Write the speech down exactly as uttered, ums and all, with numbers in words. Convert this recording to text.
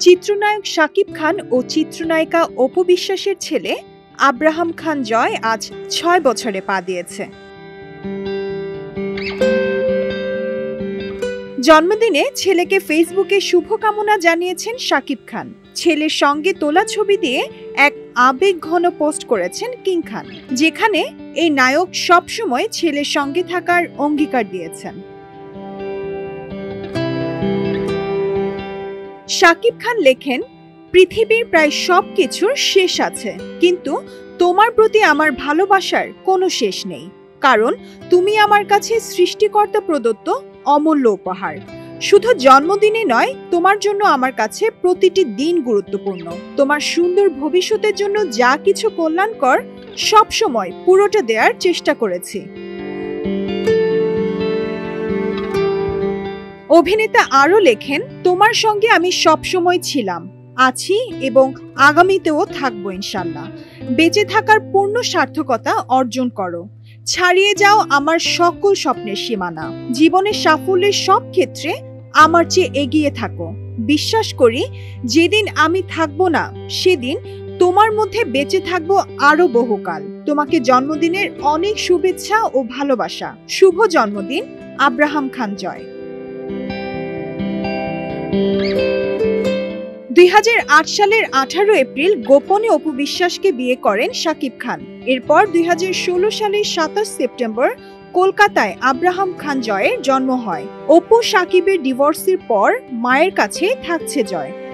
চিত্রনায়ক শাকিব খান ও চিত্রনায়িকা অপু বিশ্বাসের ছেলে আব্রাহাম খান জয় আজ ছয় বছরে পা দিয়েছে। জন্মদিনে ছেলেকে ফেসবুকে শুভকামনা জানিয়েছেন শাকিব খান। ছেলের সঙ্গে তোলা ছবি দিয়ে এক আবেগঘন পোস্ট করেছেন কিং খান, যেখানে এই নায়ক সবসময় ছেলের সঙ্গে থাকার অঙ্গীকার দিয়েছেন। শাকিব খান লেখেন, পৃথিবীর প্রায় সবকিছুর শেষ আছে, কিন্তু তোমার প্রতি আমার ভালোবাসার কোনো শেষ নেই, কারণ তুমি আমার কাছে সৃষ্টিকর্তা প্রদত্ত অমূল্য উপহার। শুধু জন্মদিনে নয়, তোমার জন্য আমার কাছে প্রতিটি দিন গুরুত্বপূর্ণ। তোমার সুন্দর ভবিষ্যতের জন্য যা কিছু কল্যাণকর সবসময় পুরোটা দেওয়ার চেষ্টা করেছি। অভিনেতা আরও লেখেন, তোমার সঙ্গে আমি সবসময় ছিলাম, আছি এবং আগামীতেও থাকবো ইনশাল্লাহ। বেঁচে থাকার পূর্ণ সার্থকতা অর্জন করো, ছাড়িয়ে যাও আমার সকল স্বপ্নের সীমানা। জীবনের সাফল্যের সব ক্ষেত্রে আমার চেয়ে এগিয়ে থাকো। বিশ্বাস করি যেদিন আমি থাকবো না, সেদিন তোমার মধ্যে বেঁচে থাকবো আরো বহুকাল। তোমাকে জন্মদিনের অনেক শুভেচ্ছা ও ভালোবাসা। শুভ জন্মদিন আব্রাহাম খান জয়। দুই হাজার আট সালের আঠারো এপ্রিল গোপনে অপু বিশ্বাসকে বিয়ে করেন শাকিব খান। এরপর দুই হাজার ষোলো সালের সাতাশ সেপ্টেম্বর কলকাতায় আব্রাহাম খান জয়ের জন্ম হয়। অপু শাকিবের ডিভোর্সের পর মায়ের কাছে থাকছে জয়।